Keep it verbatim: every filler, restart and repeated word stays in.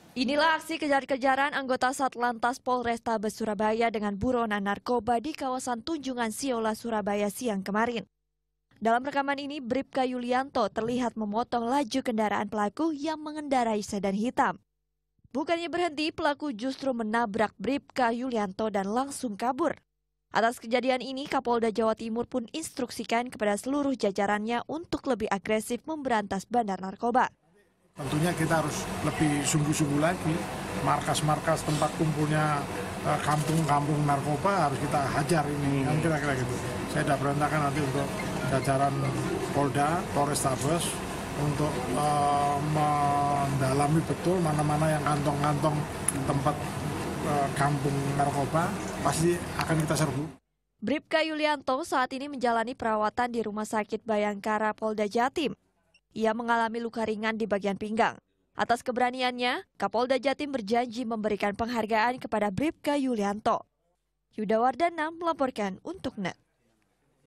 Inilah aksi kejar-kejaran anggota Satlantas Polrestabes Surabaya dengan buronan narkoba di kawasan Tunjungan Siola, Surabaya siang kemarin. Dalam rekaman ini, Bribka Yulianto terlihat memotong laju kendaraan pelaku yang mengendarai sedan hitam. Bukannya berhenti, pelaku justru menabrak Bribka Yulianto dan langsung kabur. Atas kejadian ini, Kapolda Jawa Timur pun instruksikan kepada seluruh jajarannya untuk lebih agresif memberantas bandar narkoba. Tentunya kita harus lebih sungguh-sungguh lagi, markas-markas tempat kumpulnya kampung-kampung narkoba harus kita hajar ini, kan kira-kira gitu. Saya sudah perintahkan nanti untuk jajaran Polda, Polrestabes untuk uh, mendalami betul mana-mana yang kantong-kantong tempat uh, kampung narkoba, pasti akan kita serbu. Bribka Yulianto saat ini menjalani perawatan di Rumah Sakit Bayangkara Polda Jatim. Ia mengalami luka ringan di bagian pinggang. Atas keberaniannya, Kapolda Jatim berjanji memberikan penghargaan kepada Bribka Yulianto. Yuda Wardana melaporkan untuk N E T.